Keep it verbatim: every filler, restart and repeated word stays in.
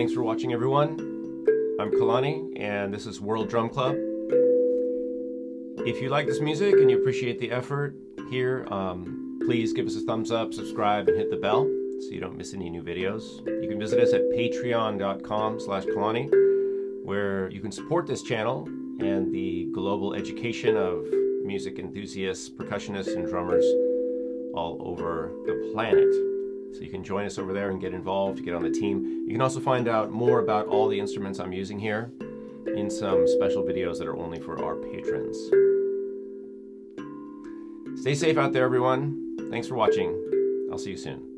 Thanks for watching, everyone. I'm Kalani, and this is World Drum Club. If you like this music and you appreciate the effort here, um, please give us a thumbs up, subscribe, and hit the bell so you don't miss any new videos. You can visit us at patreon dot com slash Kalani, where you can support this channel and the global education of music enthusiasts, percussionists, and drummers all over the planet. So you can join us over there and get involved, get on the team. You can also find out more about all the instruments I'm using here in some special videos that are only for our patrons. Stay safe out there, everyone. Thanks for watching. I'll see you soon.